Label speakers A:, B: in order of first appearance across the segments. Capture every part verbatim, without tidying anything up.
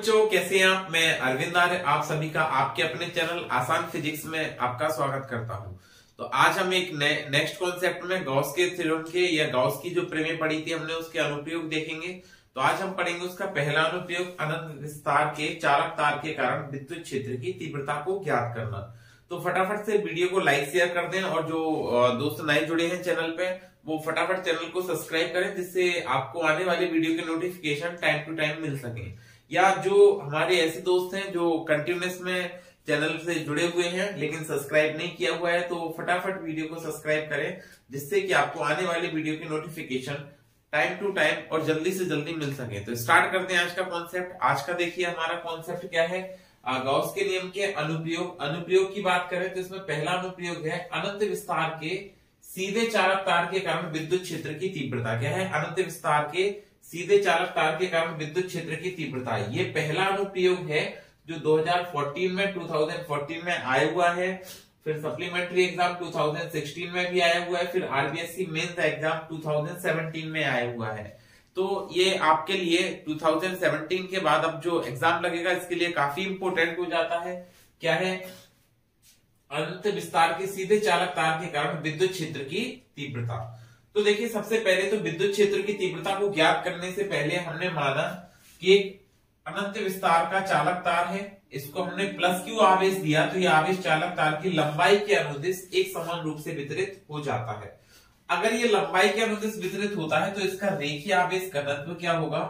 A: बच्चों, कैसे हैं आप। मैं अरविंद आर्य आप सभी का आपके अपने चैनल आसान फिजिक्स में आपका स्वागत करता हूं। तो आज हम एक ने, नेक्स्ट कॉन्सेप्ट में गॉस के थ्योरम के या गॉस की जो प्रमेय पढ़ी थी हमने उसके अनुप्रयोग देखेंगे। तो आज हम पढ़ेंगे उसका पहला अनुप्रयोग, अनंत विस्तार के चालक तार के कारण विद्युत क्षेत्र की तीव्रता को ज्ञात करना। तो फटाफट से वीडियो को लाइक शेयर कर दें और जो दोस्त नए जुड़े हैं चैनल पे वो फटाफट चैनल को सब्सक्राइब करें, जिससे आपको आने वाले वीडियो के नोटिफिकेशन टाइम टू टाइम मिल सके। या जो हमारे ऐसे दोस्त हैं जो कंटिन्यूस में चैनल से जुड़े हुए हैं लेकिन सब्सक्राइब नहीं किया हुआ है, तो फटाफट वीडियो को सब्सक्राइब करें, जिससे कि आपको आने वाले वीडियो की नोटिफिकेशन टाइम टू टाइम और जल्दी से जल्दी मिल सके। तो स्टार्ट करते हैं आज का कॉन्सेप्ट। आज का देखिए हमारा कॉन्सेप्ट क्या है, गॉस के नियम के अनुप्रयोग। अनुप्रयोग की बात करें तो इसमें पहला अनुप्रयोग है अनंत विस्तार के सीधे चालक तार के कारण विद्युत क्षेत्र की तीव्रता। क्या है, अनंत विस्तार के सीधे चालक तार के कारण विद्युत क्षेत्र की तीव्रता। ये पहला अनुप्रयोग है जो दो हज़ार चौदह में दो हज़ार चौदह में आया हुआ है, फिर सप्लीमेंट्री एग्जाम दो हज़ार सोलह में भी आया हुआ है, फिर आरबीएससी मेंस एग्जाम दो हज़ार सत्रह में आया हुआ है। तो ये आपके लिए दो हज़ार सत्रह के बाद अब जो एग्जाम लगेगा इसके लिए काफी इंपोर्टेंट हो जाता है। क्या है, अनंत विस्तार के सीधे चालक तार के कारण विद्युत क्षेत्र की तीव्रता। तो देखिए सबसे पहले तो विद्युत क्षेत्र की तीव्रता को ज्ञात करने से पहले हमने माना कि एक अनंत विस्तार का चालक तार है, इसको हमने प्लस क्यू आवेश दिया, तो ये आवेश चालक तार की लंबाई के अनुदिश एक समान रूप से वितरित हो जाता है। अगर ये लंबाई के अनुदिश वितरित होता है तो इसका रेखीय आवेश घनत्व क्या होगा।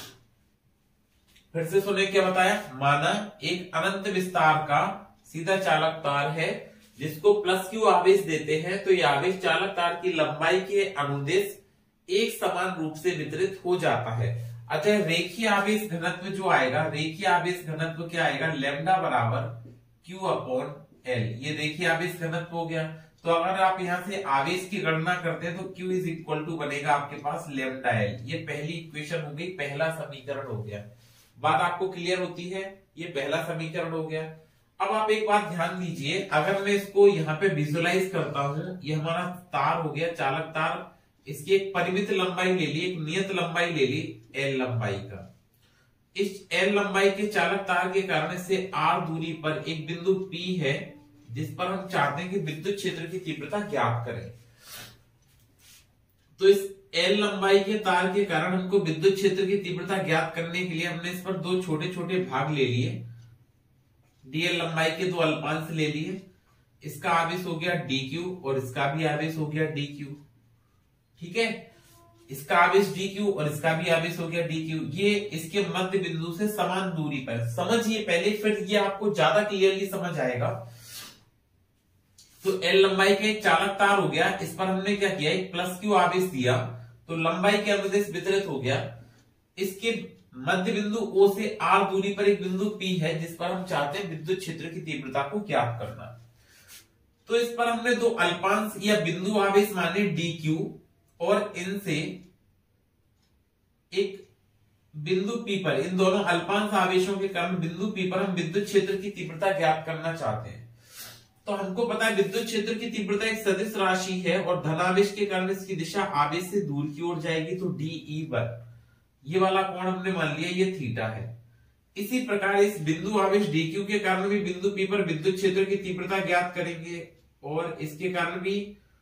A: फिर से सुने क्या बताया, माना एक अनंत विस्तार का सीधा चालक तार है जिसको प्लस क्यू आवेश देते हैं, तो ये आवेश चालक तार की लंबाई के अनुदिश एक समान रूप से वितरित हो जाता है। अतः रेखीय आवेश घनत्व जो आएगा, रेखीय आवेश घनत्व क्या आएगा, लैम्डा बराबर क्यू अपॉन एल। ये रेखीय आवेश घनत्व हो गया। तो अगर आप यहां से आवेश की गणना करते हैं तो क्यू इज इक्वल टू बनेगा आपके पास लैम्डा एल। ये पहली इक्वेशन हो गई, पहला समीकरण हो गया। बात आपको क्लियर होती है, ये पहला समीकरण हो गया। अब आप एक बात ध्यान दीजिए, अगर मैं इसको यहाँ पे विजुअलाइज करता हूं, ये हमारा तार हो गया चालक तार, इसकी एक परिमित लंबाई ले ली, एक नियत लंबाई ले ली एल लंबाई का। इस एल लंबाई के चालक तार के कारण से आर दूरी पर एक बिंदु पी है जिस पर हम चाहते हैं कि विद्युत क्षेत्र की तीव्रता ज्ञात करें। तो इस एल लंबाई के तार के कारण हमको विद्युत क्षेत्र की तीव्रता ज्ञात करने के लिए हमने इस पर दो छोटे छोटे भाग ले लिए, डीएल लंबाई के दो अल्पांश ले लिए। इसका आवेश हो गया डी क्यू और इसका भी आवेश हो गया डी क्यू। ठीक है, इसका आवेश डी क्यू और इसका भी आवेश हो गया डी क्यू। ये इसके मध्य बिंदु से समान दूरी पर, समझिए पहले फिर ये आपको ज्यादा क्लियरली समझ आएगा। तो एल लंबाई का एक चालक तार हो गया, इस पर हमने क्या किया, एक प्लस क्यू आवेश दिया, तो लंबाई के अनुदिश वितरित हो गया। इसके मध्य बिंदु ओ से आर दूरी पर एक बिंदु पी है जिस पर हम चाहते हैं विद्युत क्षेत्र की तीव्रता को ज्ञात करना। तो इस पर हमने दो अल्पांश या बिंदु आवेश माने डी क्यू और इनसे एक बिंदु पी पर, इन दोनों अल्पांश आवेशों के कारण बिंदु पी पर हम विद्युत क्षेत्र की तीव्रता ज्ञात करना चाहते हैं। तो हमको पता है विद्युत क्षेत्र की तीव्रता एक सदिश राशि है और धनावेश के कारण इसकी दिशा आवेश से दूर की ओर जाएगी, तो डी ई पर ये वाला कोण हमने मान लिया ये थीटा है। इसी प्रकार इस बिंदु आवेश डी क्यू के कारण भी बिंदु पी पर विद्युत क्षेत्र की तीव्रता ज्ञात करेंगे और इसके कारण भी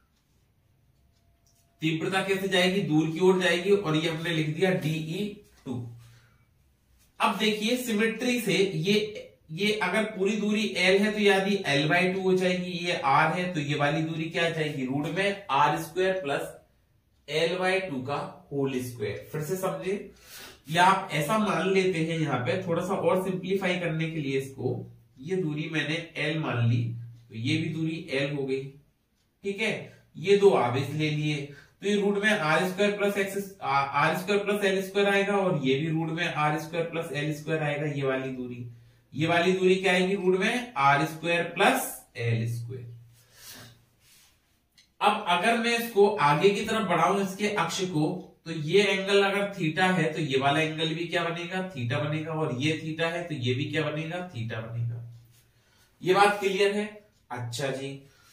A: तीव्रता कैसे जाएगी, दूर की ओर जाएगी, और ये हमने लिख दिया डी ई टू। अब देखिए सिमेट्री से ये ये अगर पूरी दूरी एल है तो यदि एल बाई टू हो जाएगी, ये आर है तो ये वाली दूरी क्या आ जाएगी, रूट में R square plus L by two का होल स्क्वायर। फिर से समझे, या आप ऐसा मान लेते हैं यहाँ पे थोड़ा सा और सिंप्लीफाई करने के लिए इसको, ये दूरी मैंने एल मान ली तो ये भी दूरी एल हो गई। ठीक है, ये दो आवेश ले लिए तो ये रूट में R square plus X R square plus L square आएगा और ये भी रूट में R square plus L square आएगा। ये वाली दूरी, ये वाली दूरी क्या आएगी, रूट में R square plus L square. अब अगर मैं इसको आगे की तरफ बढ़ाऊं इसके अक्ष को, तो ये एंगल अगर थीटा है तो ये वाला एंगल भी क्या बनेगा, थीटा बनेगा, और ये थीटा है तो ये भी क्या बनेगा, थीटा बनेगा। ये बात क्लियर है। अच्छा जी,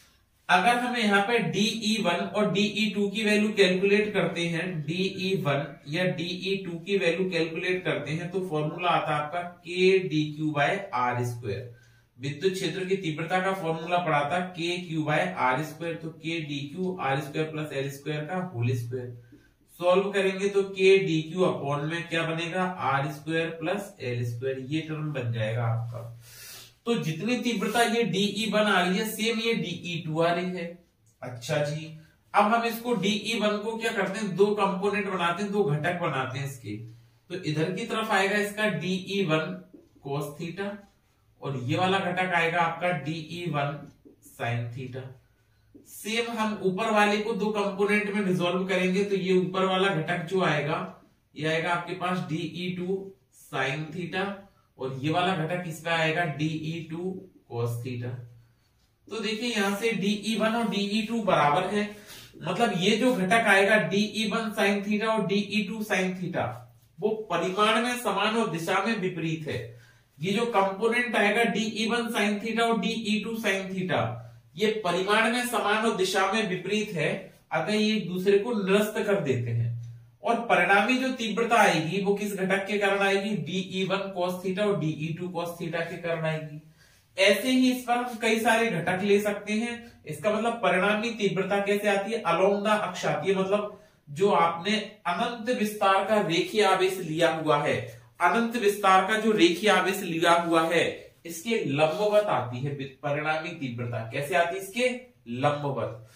A: अगर हम यहाँ पे डी ई वन और डी ई टू की वैल्यू कैलकुलेट करते हैं, डी ई वन या डी ई टू की वैल्यू कैलकुलेट करते हैं तो फॉर्मूला आता है आपका K D Q by R square. विद्युत क्षेत्र की तीव्रता का फॉर्मूला पड़ा था के क्यू बाय आर स्क्वायर, तो K D Q R square plus L square का होल स्क्वायर। सॉल्व करेंगे तो के डी क्यू अपॉन में क्या बनेगा, R square plus L square, ये टर्म बन जाएगा आपका। तो जितनी तीव्रता ये डीई वन आ रही है सेम ये डीई टू आ रही है। अच्छा जी, अब हम इसको डीई वन को क्या करते हैं, दो कंपोनेंट बनाते हैं, दो घटक बनाते हैं इसके। तो इधर की तरफ आएगा इसका डीई वन कोस थीटा और ये वाला घटक आएगा आपका DE one sine theta. Same हम ऊपर वाले को दो कंपोनेंट में रिजोल्व करेंगे तो ये ऊपर वाला घटक जो आएगा ये आएगा आपके पास डीई टू साइन थीटा और ये वाला घटक इसमें आएगा डीई टू कोस थीटा। तो देखिए यहां से डीई वन और डीई टू बराबर है, मतलब ये जो घटक आएगा डीई वन साइन थीटा और डीई टू साइन थीटा वो परिमाण में समान और दिशा में विपरीत है। ये जो कंपोनेंट आएगा डीई वन साइन थीटा और डीई टू साइन थीटा ये परिमाण में समान और दिशा में विपरीत है, अतः ये एक दूसरे को निरस्त कर देते हैं। और परिणामी जो तीव्रता आएगी वो किस घटक के कारण आएगी, डीई वन cos थीटा और डीई टू cos थीटा के कारण आएगी। ऐसे ही इस पर हम कई सारे घटक ले सकते हैं। इसका मतलब परिणामी तीव्रता कैसे आती है, अलोंग द अक्ष आती है, मतलब जो आपने अनंत विस्तार का रेखीय आवेश लिया हुआ है, अनंत विस्तार का जो रेखीय आवेश लिया हुआ है इसके लंबवत आती है परिणामी तीव्रता। कैसे आती है, इसके लंबवत।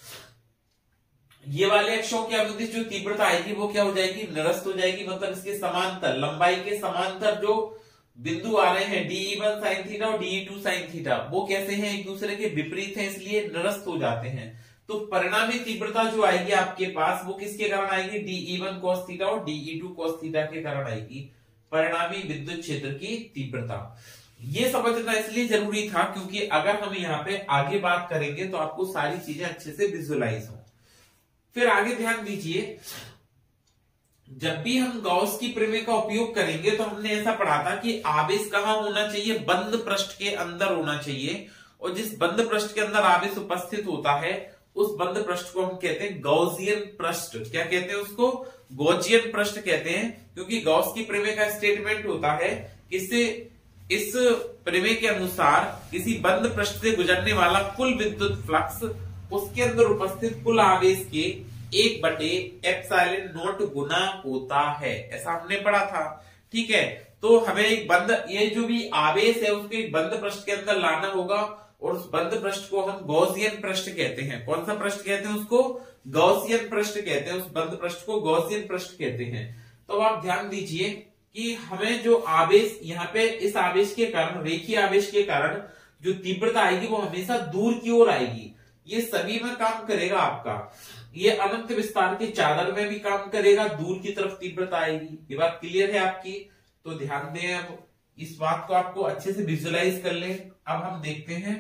A: ये वाले अक्षों के अनुदिश जो तीव्रता आएगी वो क्या हो जाएगी, निरस्त हो जाएगी, मतलब इसके समांतर, लंबाई के समांतर जो बिंदु आ रहे हैं डीई वन साइन थीटा और डीई टू साइन थीटा वो कैसे हैं, एक दूसरे के विपरीत हैं, इसलिए निरस्त हो जाते हैं। तो परिणामी तीव्रता जो आएगी आपके पास वो किसके कारण आएगी, डीई वन cos थीटा और डीई टू cos थीटा के कारण आएगी परिणामी विद्युत क्षेत्र की तीव्रता। ये समझना इसलिए जरूरी था क्योंकि अगर हम यहाँ पे आगे बात करेंगे तो आपको सारी चीजें अच्छे से विजुअलाइज हो। फिर आगे ध्यान दीजिए, जब भी हम गॉस की प्रमेय का उपयोग करेंगे तो हमने ऐसा पढ़ा था कि आवेश कहाँ होना चाहिए, बंद पृष्ठ के अंदर होना चाहिए, और जिस बंद पृष्ठ के अंदर आवेश उपस्थित होता है उस बंद पृष्ठ को हम कहते हैं गॉसियन पृष्ठ। क्या कहते हैं उसको, गॉसियन पृष्ठ कहते हैं, क्योंकि गॉस की प्रमेय का स्टेटमेंट होता है इससे इस प्रमेय के अनुसार किसी बंद पृष्ठ से गुजरने वाला कुल विद्युत फ्लक्स उसके अंदर उपस्थित कुल आवेश के एक बटे एप्सिलॉन नॉट गुना होता है, ऐसा हमने पढ़ा था। ठीक है, तो हमें एक बंद, ये जो भी आवेश है उसको एक बंद पृष्ठ के अंदर लाना होगा और उस बंद पृष्ठ को हम गॉसियन पृष्ठ कहते हैं। कौन सा पृष्ठ कहते हैं उसको, गॉसियन पृष्ठ कहते हैं, उस बंद पृष्ठ को गॉसियन पृष्ठ कहते हैं। तो आप ध्यान दीजिए कि हमें जो आवेश यहाँ पे इस आवेश के कारण, रेखीय आवेश के कारण जो तीव्रता आएगी वो हमेशा दूर की ओर आएगी। ये सभी में काम करेगा आपका, ये अनंत विस्तार के चादर में भी काम करेगा, दूर की तरफ तीव्रता आएगी। ये बात क्लियर है आपकी, तो ध्यान दें, अब इस बात को आपको अच्छे से विजुअलाइज कर लें। अब हम देखते हैं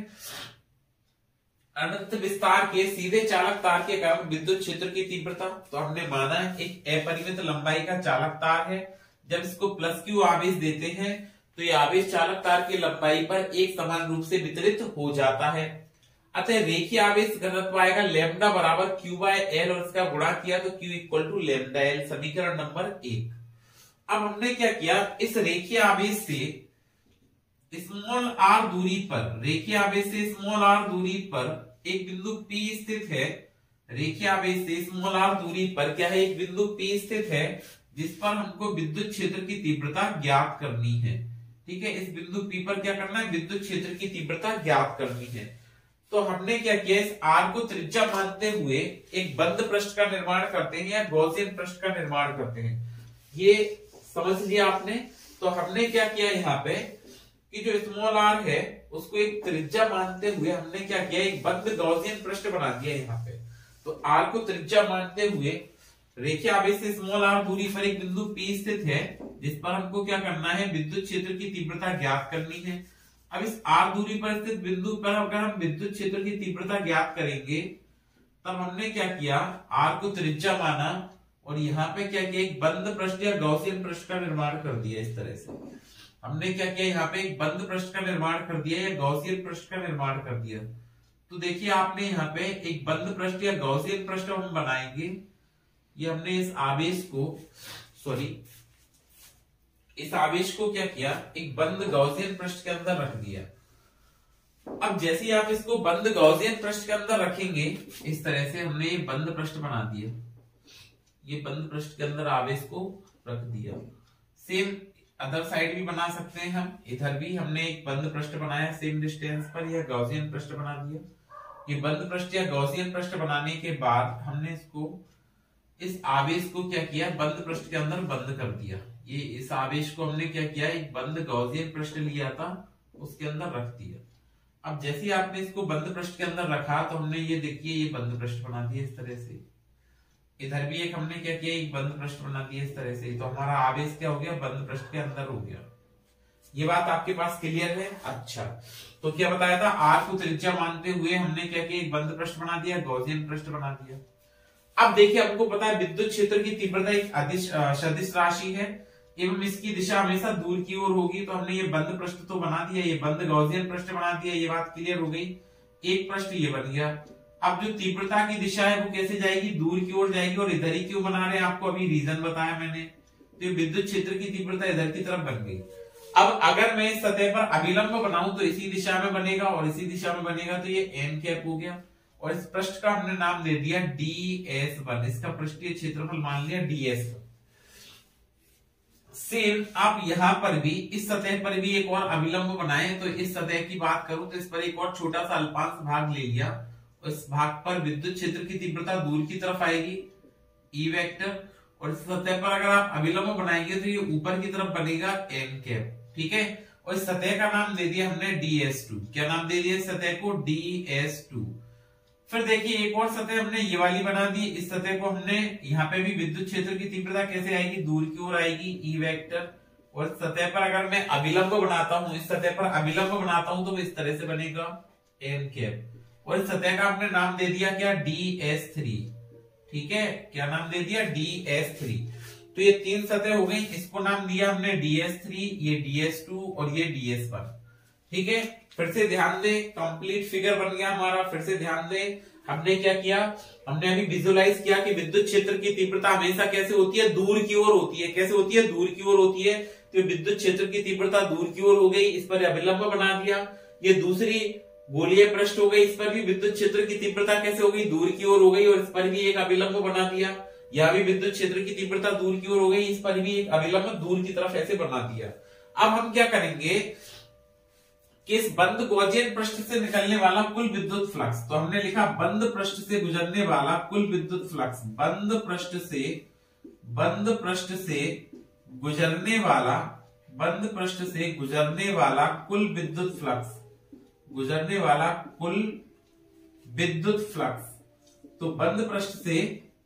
A: अनंत विस्तार के सीधे चालक तार के कारण विद्युत क्षेत्र की तीव्रता। तो हमने माना एक अपरिमित लंबाई का चालक तार है, जब इसको प्लस क्यू आवेश देते हैं तो ये आवेश चालक तार की लंबाई पर एक समान रूप से वितरित हो जाता है। अतः रेखीय आवेश घनत्व आएगा लैम्डा बराबर क्यू बाय एल और इसका गुणा किया तो Q equal to lambda L, समीकरण नंबर एक। अब हमने क्या किया, इस रेखीय आवेश से स्मॉल आर दूरी पर, रेखीय आवेश से स्मॉल आर दूरी पर एक बिंदु P स्थित है, रेखीय आवेश से स्मॉल आर दूरी पर क्या है, एक बिंदु P स्थित है जिस पर हमको विद्युत क्षेत्र की तीव्रता ज्ञात करनी है। ठीक है, इस बिंदु P पर क्या करना है, विद्युत क्षेत्र की तीव्रता ज्ञात करनी है। तो हमने क्या किया, इस R को त्रिज्या मानते हुए एक बंद पृष्ठ का निर्माण करते हैं या गॉसियन पृष्ठ का निर्माण करते हैं, ये समझ लिया आपने। तो हमने क्या किया यहाँ पे कि जो स्मॉल r है उसको एक त्रिज्या मानते हुए हमने क्या किया, एक बंद गॉसियन पृष्ठ बना दिया यहाँ पे। तो r को त्रिज्या मानते हुए रेखीय आवेश से स्मॉल r दूरी पर एक बिंदु P स्थित है जिस पर हमको क्या करना है, विद्युत क्षेत्र की तीव्रता ज्ञात करनी है। अब इस r दूरी पर स्थित बिंदु पर अगर हम विद्युत क्षेत्र की तीव्रता ज्ञात करेंगे तब हमने क्या किया, r को त्रिज्या माना और यहाँ पे क्या किया, एक बंद पृष्ठ या गॉसियन पृष्ठ का निर्माण कर दिया। इस तरह से हमने क्या किया, यहाँ पे एक बंद पृष्ठ का निर्माण कर दिया या गॉसियन पृष्ठ का निर्माण कर दिया। तो देखिए आपने यहाँ पे एक बंद पृष्ठ या गॉसियन पृष्ठ हम बनाएंगे। ये हमने इस आवेश को सॉरी इस आवेश को क्या किया, एक बंद गॉसियन पृष्ठ के अंदर रख दिया। अब जैसे ही आप इसको बंद गॉसियन पृष्ठ के अंदर रखेंगे, इस तरह से हमने ये बंद पृष्ठ बना दिया, ये बंद पृष्ठ के अंदर आवेश को रख दिया। सेम अदर साइड भी बना सकते हैं हम, इधर भी हमने एक बंद पृष्ठ बनाया सेम डिस्टेंस पर, यह गॉसियन पृष्ठ बना दिया। ये बंद पृष्ठ या गॉसियन पृष्ठ बनाने के बाद हमने इसको इस आवेश को क्या किया, बंद पृष्ठ के अंदर बंद कर दिया। ये इस आवेश को हमने क्या किया, एक बंद गॉसियन पृष्ठ लिया था, उसके अंदर रख दिया। अब जैसे ही आपने इसको बंद पृष्ठ के अंदर रखा तो हमने ये देखिए ये बंद पृष्ठ बना दिया इस तरह से। इधर भी एक हमने क्या किया, एक बंद पृष्ठ बना दिया इस तरह से। तो हमारा आवेश क्या हो गया, बंद पृष्ठ के अंदर हो गया। ये बात आपके पास क्लियर है? अच्छा, तो क्या बताया था, आर को त्रिज्या मानते हुए हमने क्या किया, एक बंद पृष्ठ बना दिया, गॉसियन पृष्ठ बना दिया। अब देखिए हमको पता है विद्युत क्षेत्र की तीव्रता एक अदिश सदिश राशि है एवं इसकी दिशा हमेशा दूर की ओर होगी। तो हमने ये बंद पृष्ठ तो बना दिया, ये बंद गॉसियन पृष्ठ बना दिया, ये बात क्लियर हो गई। एक पृष्ठ ये बन गया। अब जो तीव्रता की दिशा है वो कैसे जाएगी, दूर की ओर जाएगी। और इधर ही क्यों बना रहे हैं, आपको अभी रीजन बताया मैंने। तो ये विद्युत क्षेत्र की तीव्रता इधर की तरफ बन गई। अब अगर मैं इस सतह पर अभिलंब बनाऊं तो इसी दिशा में बनेगा और इसी दिशा में बनेगा, तो ये एन कैप हो गया। और इस पृष्ठ का हमने नाम दे दिया डी एस वन, इसका पृष्ठीय क्षेत्रफल मान लिया डी एस वन। सेम आप यहां पर भी इस सतह पर भी एक और अभिलंब बनाए। तो इस सतह की बात करूं तो इस पर एक और छोटा सा अल्पांश भाग ले लिया, इस भाग पर विद्युत क्षेत्र की तीव्रता दूर की तरफ आएगी ई वेक्टर। और इस सतह पर अगर आप अभिलंब बनाएंगे तो ये ऊपर की तरफ बनेगा एन कैप, ठीक है। और इस सतह का नाम दे दिया हमने डी एस टू। क्या नाम दे दिया इस सतह को, डी एस टू। फिर देखिए एक और सतह हमने ये वाली बना दी। इस सतह को हमने यहाँ पे भी विद्युत क्षेत्र की तीव्रता कैसे आएगी, दूर की ओर आएगी ई वेक्टर। और सतह पर अगर मैं अभिलंब बनाता हूं, इस सतह पर अभिलंब बनाता हूं तो इस तरह से बनेगा एन कैप। और इस सतह का हमने नाम दे दिया क्या, डी एस थ्री, ठीक है। क्या नाम दे दिया, डी एस थ्री। तो ये तीन सतह हो गई, इसको नाम दिया हमने डी एस थ्री, ये डी एस टू और ये डी एस वन, ठीक है। फिर से ध्यान दे, कंप्लीट फिगर बन गया हमारा। फिर से ध्यान दे, हमने क्या किया, हमने अभी विजुअलाइज किया कि विद्युत क्षेत्र की तीव्रता हमेशा कैसे होती है, दूर की ओर होती है। कैसे होती है, दूर की ओर होती है। तो विद्युत क्षेत्र की तीव्रता दूर की ओर हो गई, इस पर अभिलंब बना दिया। ये दूसरी गोलीय पृष्ठ हो गई, इस पर भी विद्युत क्षेत्र की तीव्रता कैसे हो गई, दूर की ओर हो गई। और इस पर भी एक अभिलंब बना दिया। यह भी विद्युत क्षेत्र की तीव्रता दूर की ओर हो गई, इस पर भी एक अभिलंब दूर की तरफ ऐसे बना दिया। अब हम क्या करेंगे कि इस बंद गॉसियन पृष्ठ से निकलने वाला कुल विद्युत फ्लक्स, तो हमने लिखा बंद पृष्ठ से गुजरने वाला कुल विद्युत फ्लक्स, बंद पृष्ठ से बंद पृष्ठ से गुजरने वाला बंद पृष्ठ से गुजरने वाला कुल विद्युत फ्लक्स, गुजरने वाला कुल विद्युत फ्लक्स। तो बंद पृष्ठ से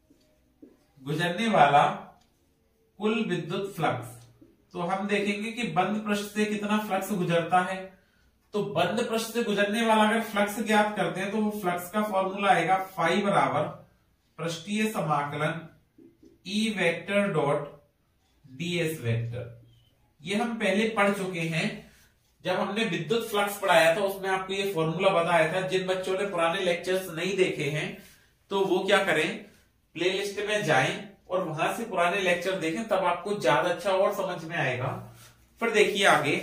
A: गुजरने वाला कुल विद्युत फ्लक्स, तो हम देखेंगे कि बंद पृष्ठ से कितना फ्लक्स गुजरता है। तो बंद पृष्ठ से गुजरने वाला अगर फ्लक्स ज्ञात करते हैं तो वो फ्लक्स का फॉर्मूला आएगा फाई बराबर पृष्ठीय समाकलन E vector dot DS vector. ये हम पहले पढ़ चुके हैं, जब हमने विद्युत फ्लक्स पढ़ाया था उसमें आपको ये फॉर्मूला बताया था। जिन बच्चों ने पुराने लेक्चर्स नहीं देखे हैं तो वो क्या करें, प्लेलिस्ट में जाएं और वहां से पुराने लेक्चर देखें, तब आपको ज्यादा अच्छा और समझ में आएगा। फिर देखिए आगे,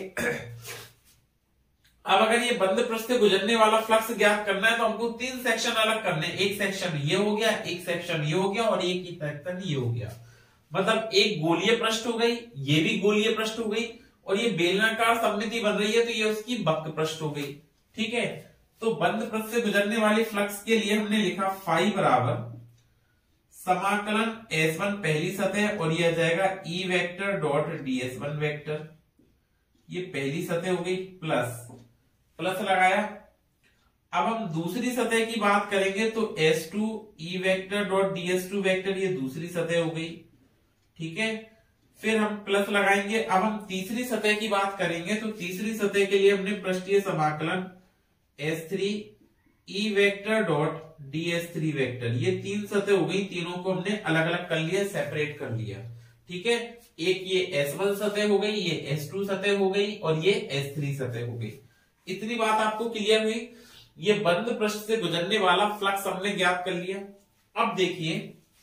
A: अब अगर ये बंद पृष्ठ से गुजरने वाला फ्लक्स ज्ञात करना है तो हमको तीन सेक्शन अलग करने, एक सेक्शन ये हो गया, एक सेक्शन ये हो गया और एक ही सेक्शन ये हो गया। मतलब एक गोलीय पृष्ठ हो गई, ये भी गोलीय पृष्ठ हो गई, और ये बेलनाकार सममिति बन रही है तो ये उसकी वक्र पृष्ठ हो गई, ठीक है। तो बंद पृष्ठ से गुजरने वाली फ्लक्स के लिए हमने लिखा फाई बराबर समाकलन एस वन पहली सतह और ये आ जाएगा E vector dot D S one vector. ये पहली सतह हो गई, प्लस प्लस लगाया। अब हम दूसरी सतह की बात करेंगे तो S two E vector dot D S two vector, ये दूसरी सतह हो गई, ठीक है। फिर हम प्लस लगाएंगे। अब हम तीसरी सतह की बात करेंगे तो तीसरी सतह के लिए हमने पृष्ठीय समाकलन S three E vector dot D S three vector, ये तीन सतह हो गई। तीनों को हमने अलग अलग कर लिया, सेपरेट कर लिया, ठीक है। एक ये एस वन सतह हो गई, ये एस टू सतह हो गई और ये एस थ्री सतह हो गई। इतनी बात आपको क्लियर हुई। ये बंद पृष्ठ से गुजरने वाला फ्लक्स हमने ज्ञात कर लिया। अब देखिए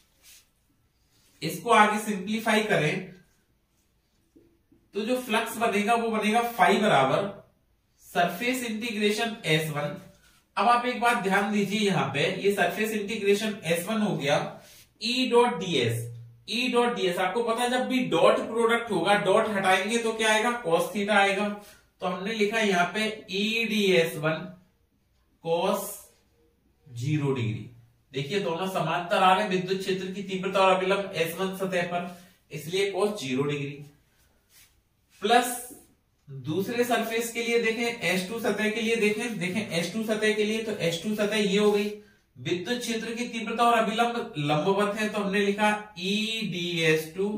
A: इसको आगे सिंप्लीफाई करें तो जो फ्लक्स बनेगा वो बनेगा फाई बराबर सरफेस इंटीग्रेशन एस वन। अब आप एक बात ध्यान दीजिए, यहां पे ये सरफेस इंटीग्रेशन एस वन हो गया E dot D S. E dot D S आपको पता है जब भी डॉट प्रोडक्ट होगा, डॉट हटाएंगे तो क्या आएगा, कॉस थीटा आएगा। तो हमने लिखा यहां पे E D S one cos zero degree. देखिए दोनों समांतर आ रहे हैं, विद्युत क्षेत्र की तीव्रता और अभिलंब एस वन सतह पर, इसलिए कॉस जीरो डिग्री। प्लस दूसरे सरफेस के लिए देखें, एस टू सतह के लिए देखें, देखें एस टू सतह के लिए, तो एस टू सतह ये हो गई, विद्युत क्षेत्र की तीव्रता और अभिलंब लंबवत है, तो हमने लिखा E D S two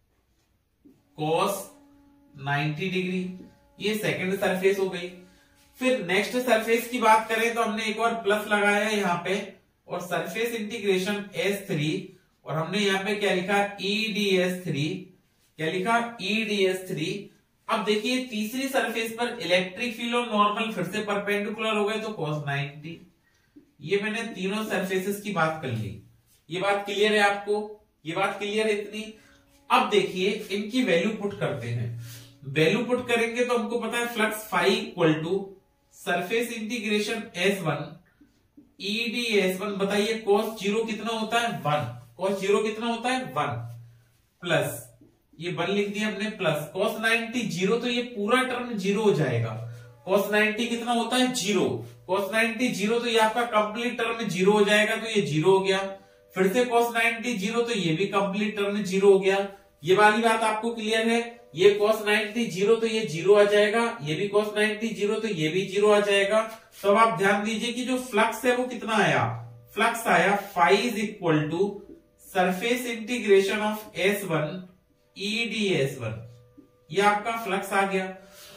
A: cos ninety degree. ये सेकंड सरफेस हो गई। फिर नेक्स्ट सरफेस की बात करें तो हमने एक और प्लस लगाया है यहां पे, और सरफेस इंटीग्रेशन एस थ्री, और हमने यहां पे क्या लिखा, ई डी एस थ्री। क्या लिखा, ई डी एस थ्री। अब देखिए तीसरी सरफेस पर इलेक्ट्रिक फील्ड और नॉर्मल फिर से परपेंडिकुलर हो गए, तो कॉस नाइंटी। ये मैंने तीनों सरफेसेस की बात कर ली। ये बात क्लियर है आपको, ये बात क्लियर है इतनी। अब देखिए इनकी वैल्यू पुट करते हैं। वैल्यू पुट करेंगे तो हमको पता है flux phi equal to surface integration S one E D S one. बताइए कॉस जीरो कितना होता है, वन। कॉस जीरो कितना होता है, वन। प्लस ये वन लिख दिया हमने, प्लस कॉस नाइंटी जीरो, तो ये पूरा टर्म जीरो हो जाएगा। कॉस नाइंटी कितना होता है, जीरो। कॉस नाइंटी जीरो, तो ये आपका कंप्लीट टर्म जीरो हो जाएगा, तो ये जीरो हो गया। फिर से कॉस नाइंटी जीरो, तो ये भी कंप्लीट टर्म जीरो हो गया। ये वाली बात आपको क्लियर है। ये cos नाइंटी जीरो, तो ये जीरो आ जाएगा, ये भी cos नाइंटी जीरो, तो ये भी जीरो आ जाएगा। तो अब आप ध्यान दीजिए कि जो फ्लक्स है वो कितना आया, फ्लक्स आया phi is equal to surface integration of S one E D S one. ये आपका फ्लक्स आ गया।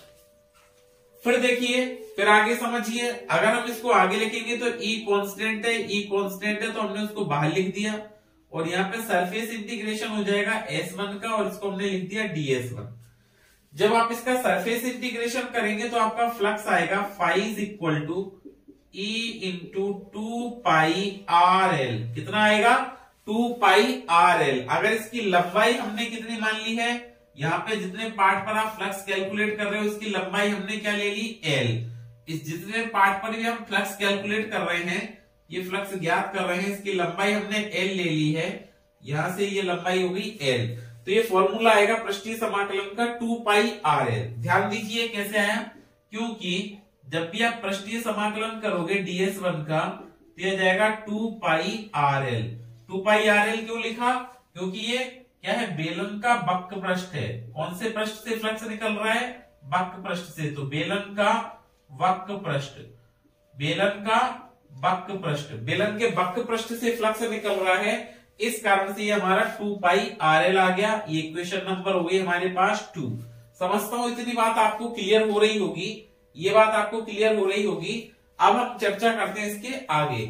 A: फिर देखिए, फिर आगे समझिए, अगर हम इसको आगे लिखेंगे तो E कांस्टेंट है, E कांस्टेंट है तो हमने उसको बाहर लिख दिया, और यहाँ पे सरफेस इंटीग्रेशन हो जाएगा एस वन का, और इसको हमने लिख दिया डी एस वन। जब आप इसका सरफेस इंटीग्रेशन करेंगे तो आपका फ्लक्स आएगा phi is equal to E into two pi R L. कितना आएगा, टू पाई आर एल। अगर इसकी लंबाई हमने कितनी मान ली है, यहाँ पे जितने पार्ट पर आप फ्लक्स कैलकुलेट कर रहे हो उसकी लंबाई हमने क्या ले ली, एल। इस जितने पार्ट पर भी हम फ्लक्स कैलकुलेट कर रहे हैं, ये फ्लक्स ज्ञात कर रहे हैं, इसकी लंबाई हमने एल ले ली है। यहां से ये लंबाई हो गई एल। तो ये फॉर्मूला आएगा पृष्ठीय समाकलन का टू पाई आर एल। ध्यान दीजिए कैसे आया, क्योंकि जब भी आप पृष्ठीय समाकलन करोगे डी एस वन का, तो यह जाएगा two pi R L. Two pi R L क्यों लिखा, क्योंकि ये क्या है, बेलन का वक्र पृष्ठ है। कौन से पृष्ठ से फ्लक्स निकल रहा है, वक्र पृष्ठ से, तो बेलन का वक्र पृष्ठ, बेलन का वक्र पृष्ठ, बेलन के वक्र पृष्ठ से फ्लक्स निकल रहा है, इस कारण से ये हमारा टू पाई आर एल आ गया। ये इक्वेशन नंबर हो गई हमारे पास टू। समझता हूं इतनी बात आपको क्लियर हो रही होगी, ये बात आपको क्लियर हो रही होगी। अब हम चर्चा करते हैं इसके आगे।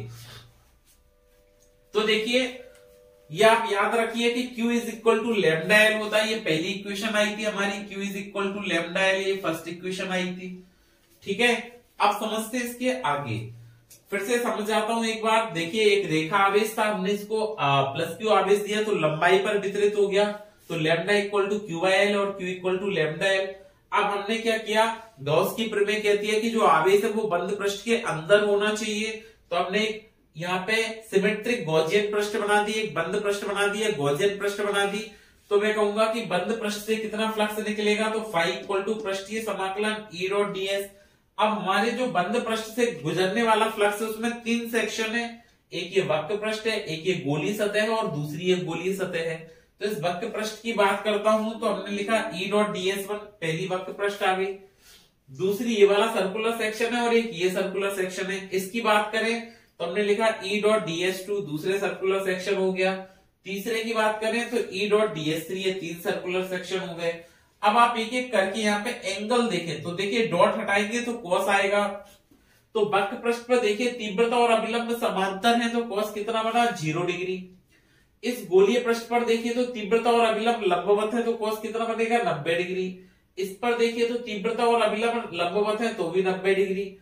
A: तो देखिए, ये आप याद रखिए कि Q is equal to lambda L होता है। ये पहली इक्वेशन आई थी हमारी, Q is equal to lambda L, ये फर्स्ट इक्वेशन आई थी। ठीक है, अब समझते हैं इसके आगे। फिर से समझ जाता हूं एक बार। देखिए, एक रेखा आवेश था, हमने इसको प्लस क्यू आवेश दिया तो लंबाई पर वितरित हो गया, तो lambda equal to Q by L और Q equal to lambda L. अब हमने क्या किया, गॉस की प्रमेय कहती है कि जो आवेश है वो बंद पृष्ठ के अंदर होना चाहिए, तो हमने यहाँ पे सिमेट्रिक गॉसियन पृष्ठ बना दी, एक बंद पृष्ठ बना दिया, गॉसियन पृष्ठ बना दी। तो मैं कहूंगा कि बंद पृष्ठ से कितना फ्लक्स निकलेगा, तो फाई इक्वल टू पृष्ठीय समाकलन ई डॉट डी एस। अब हमारे जो बंद पृष्ठ से गुजरने वाला फ्लक्स है उसमें तीन सेक्शन है, एक ये वक्र पृष्ठ है, एक ये गोलीय सतह है और दूसरी ये गोलीय सतह है। तो इस वक्र पृष्ठ की बात करता हूं तो हमने लिखा E dot D S one, पहली वक्र पृष्ठ आ गई। दूसरी ये वाला सर्कुलर सेक्शन है और एक ये सर्कुलर सेक्शन है। इसकी बात करें तो हमने लिखा E dot D S two, दूसरे सर्कुलर सेक्शन हो गया। तीसरे की बात करें तो E dot D S three, ये तीन सर्कुलर सेक्शन हो गए। अब आप एक एक करके यहाँ पे एंगल देखें तो देखिए डॉट हटाएंगे तो कॉस आएगा। तो वक्र पृष्ठ पर देखिए तीव्रता और अभिलंब समांतर है, तो कॉस कितना बना, जीरो डिग्री। इस गोलीय पृष्ठ पर देखिए तो तीव्रता और अभिलंब लंबवत है, तो कॉस कितना बनेगा, नब्बे डिग्री। इस पर देखिए तो तीव्रता और अभिलंब लंबवत है तो भी नब्बे डिग्री।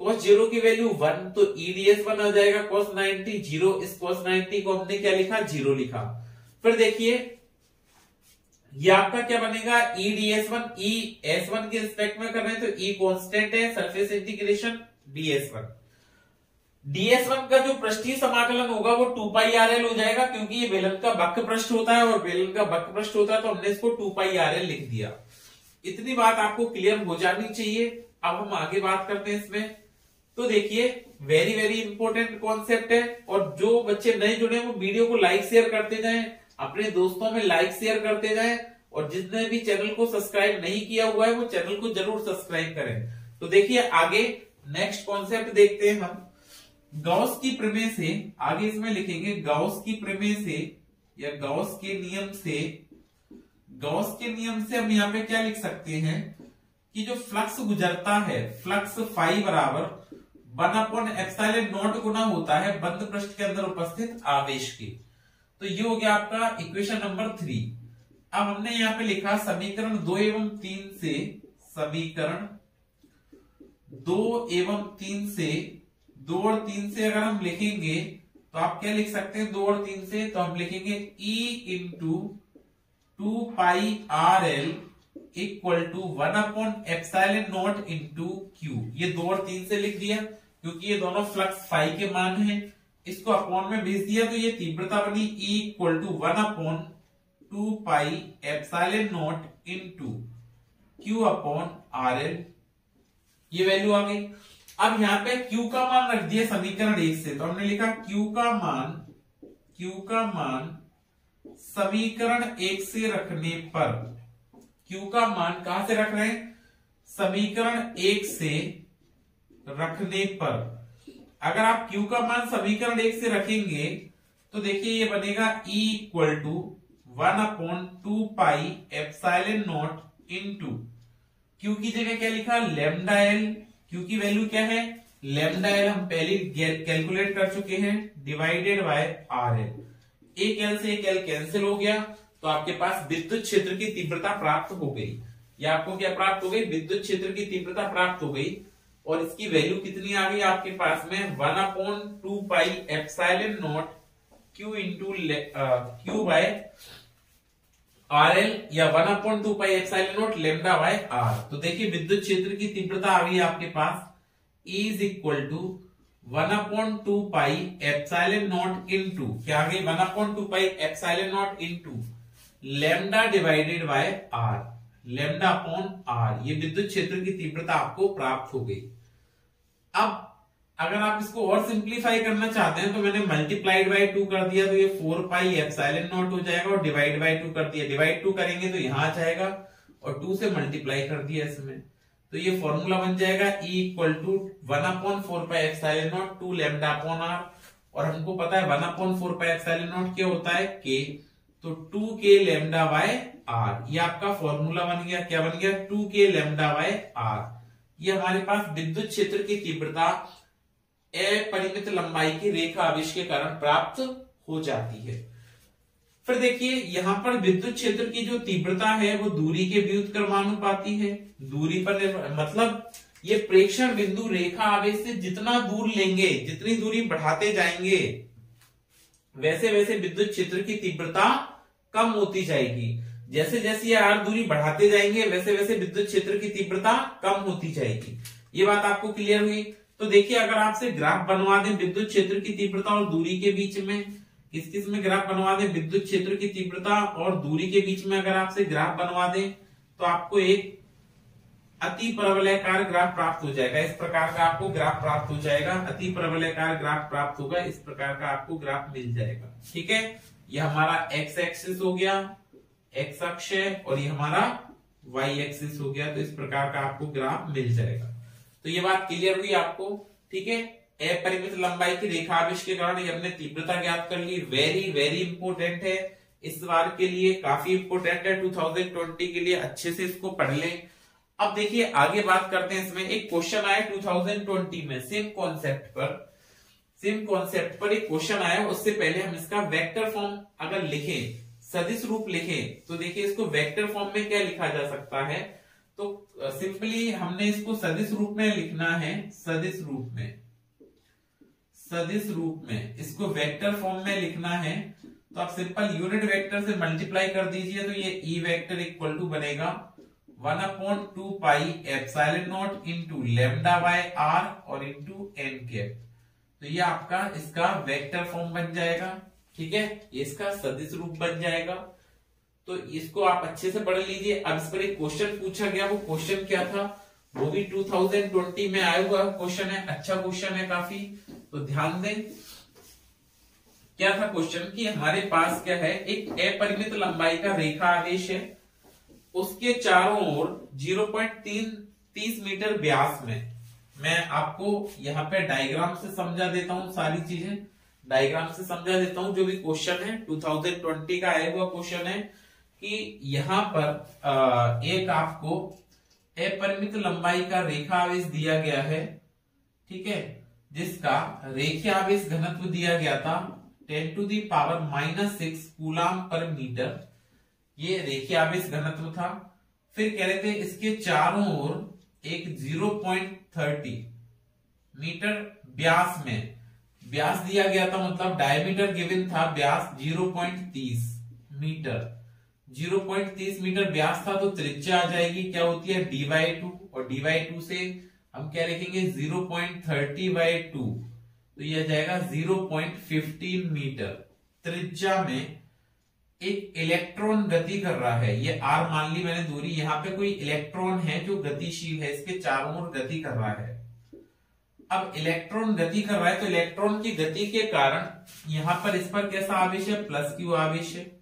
A: cos जीरो की वैल्यू वन, तो ई डी एस वन आ जाएगा cos नाइंटी जीरो। इस cos नाइंटी को हमने क्या लिखा, जीरो लिखा। फिर देखिए ये आपका क्या बनेगा, E D S one, E S one के रिस्पेक्ट में कर रहे हैं तो ई कांस्टेंट है, surface integration D S one. D S one का जो पृष्ठीय समाकलन होगा वो टू पाई आर एल हो जाएगा, क्योंकि ये बेलन का वक्र पृष्ठ होता है और बेलन का वक्र पृष्ठ होता है, तो हमने इसको टू पाई आर एल लिख दिया। इतनी बात आपको क्लियर हो जानी चाहिए। अब हम आगे बात करते हैं इसमें। तो देखिए वेरी वेरी इंपॉर्टेंट कॉन्सेप्ट है, और जो बच्चे नए जुड़े हैं वो वीडियो को लाइक शेयर करते जाएं, अपने दोस्तों में लाइक शेयर करते जाएं, और जिसने भी चैनल को सब्सक्राइब नहीं किया हुआ है वो चैनल को जरूर सब्सक्राइब करें। तो देखिए आगे नेक्स्ट कॉन्सेप्ट देखते हैं हम। गॉस की प्रमेय से, आगे इसमें लिखेंगे गॉस की प्रमेय से या गॉस के नियम से, गॉस के नियम से हम यहाँ पे क्या लिख सकते हैं कि जो फ्लक्स गुजरता है, फ्लक्स फाई बराबर वन अपॉन एप्सिलॉन नॉट गुना होता है बंद पृष्ठ के अंदर उपस्थित आवेश की। तो ये हो गया आपका इक्वेशन नंबर थ्री। अब हमने यहाँ पे लिखा समीकरण दो एवं तीन से, समीकरण दो एवं तीन से, दो और तीन से अगर हम लिखेंगे तो आप क्या लिख सकते हैं, दो और तीन से तो हम लिखेंगे E into two pi R L equal to one upon epsilon naught into Q. ये दो और तीन से लिख दिया क्योंकि ये दोनों फ्लक्स फाई के मान हैं। इसको अपॉन में भेज दिया तो ये तीव्रता बनी E equal to one upon two pi epsilon naught into Q upon R L. ये वैल्यू आ गई। अब यहाँ पे Q का मान रख दिया समीकरण एक से, तो हमने लिखा Q का मान, Q का मान समीकरण एक से रखने पर, Q का मान कहां से रख रहे हैं, समीकरण एक से रखने पर। अगर आप Q का मान समीकरण एक से रखेंगे तो देखिए ये बनेगा E equal to one upon two pi epsilon naught into Q की जगह क्या लिखा, लैम्डा एल। Q की वैल्यू क्या है, लैम्डा एल हम पहले कैलकुलेट कर चुके हैं, डिवाइडेड बाय आर एल। एक एल से एक एल कैंसिल हो गया तो आपके पास विद्युत क्षेत्र की तीव्रता प्राप्त हो गई। या आपको क्या प्राप्त हो गई, विद्युत क्षेत्र की तीव्रता प्राप्त हो गई। और इसकी वैल्यू कितनी आ गई आपके पास में, one upon two pi epsilon naught Q into Q by R L, या one upon two pi epsilon naught lambda by R. तो देखिए विद्युत क्षेत्र की तीव्रता आ गई आपके पास E is equal to one upon two pi epsilon naught into क्या आ गई, one upon two pi epsilon naught into lambda divided by R, lambda upon R. ये विद्युत क्षेत्र की तीव्रता आपको प्राप्त हो गई। अब अगर आप इसको और सिंप्लीफाई करना चाहते हैं तो मैंने मल्टीप्लाइड बाय टू कर दिया तो ये फोर पाई एप्सिलॉन नॉट हो जाएगा, और डिवाइड बाय टू कर दिया, डिवाइड टू करेंगे तो यहां आ जाएगा, और टू से मल्टीप्लाई कर दिया इसमें तो ये फॉर्मूला बन जाएगा E equal to one upon four pi epsilon naught two lambda upon R. और हमको पता है one upon four pi epsilon naught क्या होता है, K, तो to K lambda by R. ये आपका फॉर्मूला बन गया, क्या बन गया, to K lambda by R. ये हमारे पास विद्युत क्षेत्र की तीव्रता अपरिमित लंबाई की रेखा आवेश के कारण प्राप्त हो जाती है। फिर देखिए यहां पर विद्युत क्षेत्र की जो तीव्रता है वो दूरी के व्युत्क्रमानुपाती है। दूरी पर मतलब ये प्रेक्षण बिंदु रेखा आवेश से जितना दूर लेंगे, जितनी दूरी बढ़ाते जाएंगे वैसे वैसे विद्युत क्षेत्र की तीव्रता कम होती जाएगी। जैसे जैसे ये आर दूरी बढ़ाते जाएंगे वैसे वैसे विद्युत क्षेत्र की तीव्रता कम होती जाएगी। ये बात आपको क्लियर हुई। तो देखिए अगर आपसे ग्राफ बनवा दें विद्युत क्षेत्र की तीव्रता और दूरी के बीच में, किस किस में ग्राफ बनवा दें, विद्युत क्षेत्र की तीव्रता और दूरी के बीच में अगर आपसे ग्राफ बनवा दें तो आपको एक अति परवलयाकार ग्राफ प्राप्त हो जाएगा। इस प्रकार का आपको ग्राफ प्राप्त हो जाएगा, अति परवलयाकार ग्राफ प्राप्त होगा, इस प्रकार का आपको ग्राफ मिल जाएगा। ठीक है, ये हमारा एक्स एक्सिस हो गया, एक्स अक्ष है, और ये हमारा वाई एक्सिस हो गया। तो इस प्रकार का आपको ग्राफ मिल जाएगा। तो ये बात क्लियर हुई आपको। ठीक है, अपरिमित लंबाई की रेखा आवेश के कारण ये हमने तीव्रता ज्ञात कर ली। वेरी वेरी इंपोर्टेंट है, इस बार के लिए काफी इंपोर्टेंट है, टू थाउजेंड ट्वेंटी के लिए अच्छे से इसको पढ़ लें। अब देखिए आगे बात करते हैं, इसमें एक क्वेश्चन आया टू थाउजेंड ट्वेंटी में सेम कॉन्सेप्ट पर, सेम कॉन्सेप्ट पर एक क्वेश्चन आया। उससे पहले हम इसका वेक्टर फॉर्म अगर लिखें, सदिश रूप लिखें, तो देखिए इसको वेक्टर फॉर्म में क्या लिखा जा सकता है। तो सिंपली हमने इसको सदिश रूप में लिखना है, सदिश रूप में, सदिश रूप में इसको वेक्टर फॉर्म में लिखना है। तो आप सिंपल यूनिट वेक्टर से मल्टीप्लाई कर दीजिए, तो ये ई वेक्टर इक्वल टू बनेगा one upon two pi epsilon naught into lambda by R और इंटू एन कैप। तो ये आपका इसका वेक्टर फॉर्म बन जाएगा, ठीक है, ये इसका सदिश रूप बन जाएगा। तो इसको आप अच्छे से पढ़ लीजिए। अब इस पर एक क्वेश्चन पूछा गया, वो क्वेश्चन क्या था, वो भी टू थाउजेंड ट्वेंटी में आया हुआ क्वेश्चन है, अच्छा क्वेश्चन है काफी, तो ध्यान दें। क्या था क्वेश्चन कि हमारे पास क्या है, एक अपरिमित लंबाई का रेखा आवेश है, उसके चारों ओर ज़ीरो पॉइंट तीस मीटर व्यास में, मैं आपको यहाँ पे डायग्राम से समझा देता हूँ, सारी चीजें डायग्राम से समझा देता हूँ। जो भी क्वेश्चन है टू थाउजेंड ट्वेंटी का आया हुआ क्वेश्चन है कि यहाँ पर एक आपको अपरिमित लंबाई का रेखा आवेश दिया गया है, ठीक है, जिसका रेखीय आवेश घनत्व दिया गया था ten to the power minus six coulomb पर मीटर, ये रेखीय आवेश घनत्व था। फिर कह रहे थे इसके चारों ओर एक ज़ीरो पॉइंट थर्टी मीटर व्यास में, व्यास दिया गया था मतलब डायमीटर गिवन था, व्यास ज़ीरो पॉइंट तीस मीटर, ज़ीरो पॉइंट तीस मीटर व्यास था, तो त्रिज्या आ जाएगी क्या होती है डी बाई टू, और डी बाई टू से हम क्या लिखेंगे zero point thirty by two, तो यह जाएगा ज़ीरो पॉइंट फिफ्टीन मीटर। त्रिज्या में एक इलेक्ट्रॉन गति कर रहा है, ये आर मान ली मैंने दूरी, यहाँ पे कोई इलेक्ट्रॉन है जो गतिशील है, इसके चारों ओर गति कर रहा है। अब इलेक्ट्रॉन गति कर रहा है, तो इलेक्ट्रॉन की गति के कारण यहां पर इस पर कैसा आवेश है, प्लस क्यू आवेश है।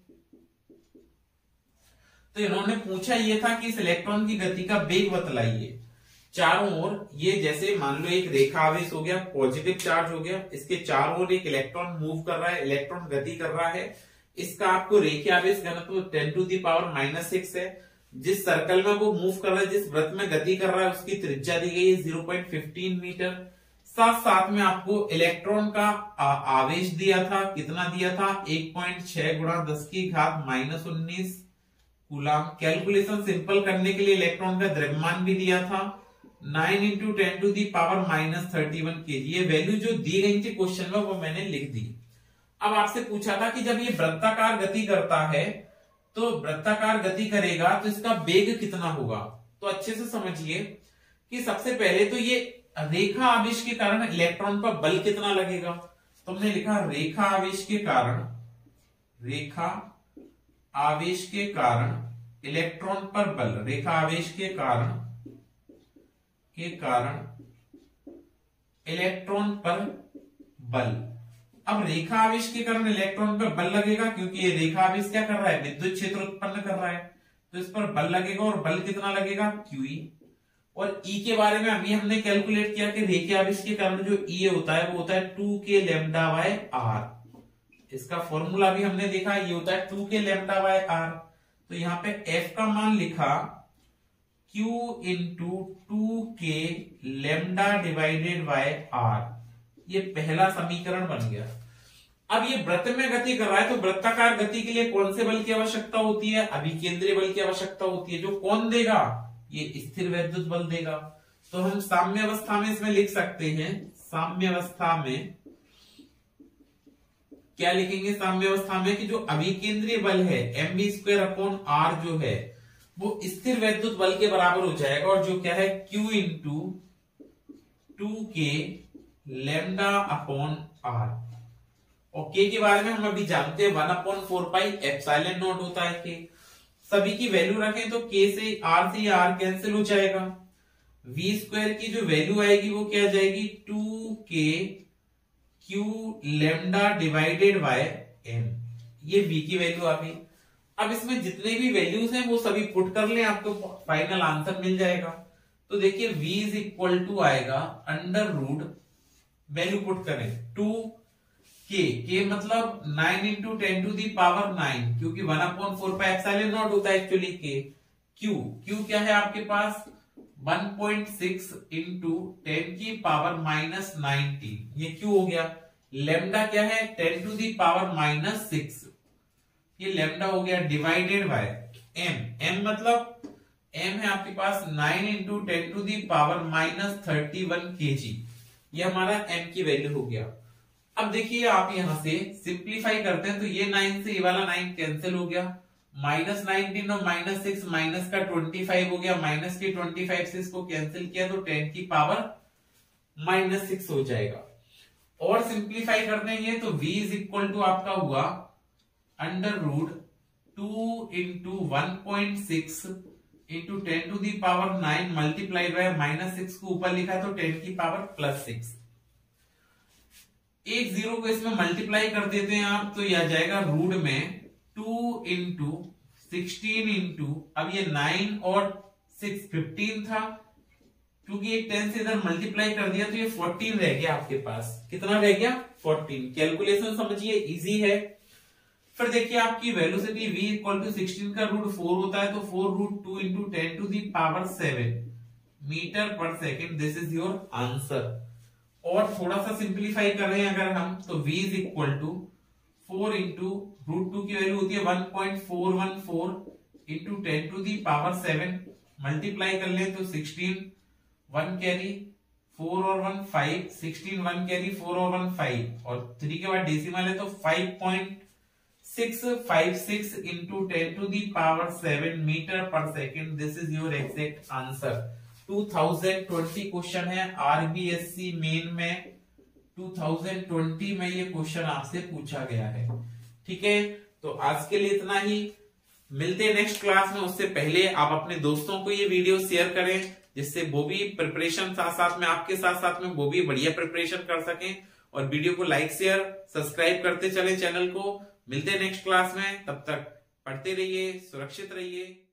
A: तो इन्होंने पूछा ये था कि इस इलेक्ट्रॉन की गति का वेग बतलाइए। चारों ओर ये जैसे मान लो एक रेखा आवेश हो गया, पॉजिटिव चार्ज हो गया, इसके चारों ओर एक इलेक्ट्रॉन मूव कर रहा है, इलेक्ट्रॉन गति कर रहा है, इसका आपको रेखीय आवेश घनत्व ten to the power minus six है। जिस सर्कल में वो मूव कर रहा है, जिस वृत्त में गति कर रहा है, उसकी त्रिज्या दी गई है ज़ीरो पॉइंट फिफ्टीन मीटर। साथ साथ में आपको इलेक्ट्रॉन का आवेश दिया था, कितना दिया था, एक पॉइंट छह गुणा दस की घात माइनस उन्नीस कूलाम। कैलकुलेशन सिंपल करने के लिए इलेक्ट्रॉन का द्रव्यमान भी दिया था nine into ten to the power minus thirty one K G. ये वैल्यू जो दी गई थी क्वेश्चन में वो मैंने लिख दी। अब आपसे पूछा था कि जब ये वृत्ताकार गति करता है, तो वृत्ताकार गति करेगा तो इसका वेग कितना होगा। तो अच्छे से समझिए कि सबसे पहले तो ये रेखा आवेश के कारण इलेक्ट्रॉन पर बल कितना लगेगा। तो हमने लिखा रेखा आवेश के कारण, रेखा आवेश के कारण इलेक्ट्रॉन पर बल, रेखा आवेश के कारण के कारण इलेक्ट्रॉन पर बल। अब रेखा आवेश के कारण इलेक्ट्रॉन पर बल लगेगा क्योंकि ये रेखा आवेश क्या कर रहा है, विद्युत क्षेत्र उत्पन्न कर रहा है, तो इस पर बल लगेगा और बल कितना लगेगा, क्यूई। और ई के बारे में अभी हमने कैलकुलेट किया कि रेखीय आवेश के कारण जो ई होता है वो होता है two K lambda by R. इसका फॉर्मूला भी हमने देखा, ये होता है two K lambda by R. तो यहाँ पे एफ का मान लिखा Q into two K lambda divided by R, ये पहला समीकरण बन गया। अब ये वृत्त में गति कर रहा है, तो वृत्ताकार गति के लिए कौन से बल की आवश्यकता होती है, अभिकेंद्रीय बल की आवश्यकता होती है, जो कौन देगा, ये स्थिर वैद्युत बल देगा। तो हम साम्य अवस्था में इसमें लिख सकते हैं, साम्य अवस्था में क्या लिखेंगे, साम्य अवस्था में कि जो अभिकेंद्रीय बल है M V square upon R जो है वो स्थिर वैद्युत बल के बराबर हो जाएगा, और जो क्या है Q into two K lambda upon R. और K के बारे में हम अभी जानते हैं one upon four pi epsilon naught होता है K। सभी की वैल्यू रखें तो K से R से आर कैंसिल हो जाएगा। V स्क्वायर की जो वैल्यू आएगी वो क्या जाएगी, two K Q lambda divided by M, ये V की वैल्यू आ गई। अब इसमें जितने भी वैल्यूज हैं वो सभी पुट कर लें, आपको फाइनल आंसर मिल जाएगा। तो देखिए V इज इक्वल टू आएगा अंडर रूट, वैल्यू पुट करें टू के, के मतलब nine into ten to the power nine, क्योंकि one upon four pi epsilon naught होता है एक्चुअली के। Q Q क्या है आपके पास, one point six into ten की पावर माइनस नाइनटीन, ये Q हो गया। लेमडा क्या है, ten to the power minus six, ये लेमडा हो गया, डिवाइडेड बाय m। m मतलब एम है आपके पास nine into ten to the power minus thirty one K G, ये हमारा एम की वैल्यू हो गया। अब देखिए आप यहां से सिंप्लीफाई करते हैं तो ये नाइन से ये वाला नाइन कैंसिल हो गया, माइनस नाइनटीन और माइनस सिक्स, माइनस का ट्वेंटी फाइव हो गया, माइनस के ट्वेंटी फाइव से इसको कैंसिल किया तो टेन की पावर माइनस सिक्स हो जाएगा। और सिंप्लीफाई कर देंगे तो v इज इक्वल टू आपका हुआ under root two into one point six into ten to the power nine multiplied by minus six को ऊपर लिखा तो टेन की पावर प्लस सिक्स। एक जीरो को इसमें मल्टीप्लाई कर देते हैं आप तो यह आ जाएगा रूट में टू इंटू सिक्सटीन इंटू, अब ये नाइन और सिक्स फिफ्टीन था, क्योंकि एक टेन से इधर मल्टीप्लाई कर दिया तो ये फोर्टीन रह गया आपके पास। कितना रह गया? फोर्टीन। कैलकुलेशन समझिए इजी है। फिर देखिए आपकी velocity v equal to sixteen का रूट फोर होता है तो four root two into ten to the power seven metre पर second, this is your answer. और थोड़ा सा सिंप्लीफाई कर रहे हैं अगर हम तो v is equal to four into root two की वैल्यू होती है one point four one four into ten to the power seven, multiply कर ले तो सिक्सटीन, वन कैरी फोर और one five, sixteen one carry four और one five, और three के बाद डेसिमल है तो five point six five six into ten to the power seven metre पर second, this is your exact answer. To thousand twenty question है RBSC main में, two thousand twenty में ये क्वेश्चन आपसे पूछा गया है। ठीक है, तो आज के लिए इतना ही, मिलते हैं नेक्स्ट क्लास में। उससे पहले आप अपने दोस्तों को ये वीडियो शेयर करें जिससे वो भी प्रिपरेशन साथ साथ में आपके साथ साथ में वो भी बढ़िया प्रिपरेशन कर सकें, और वीडियो को लाइक शेयर सब्सक्राइब करते चले चैनल को। मिलते हैं नेक्स्ट क्लास में, तब तक पढ़ते रहिए, सुरक्षित रहिए।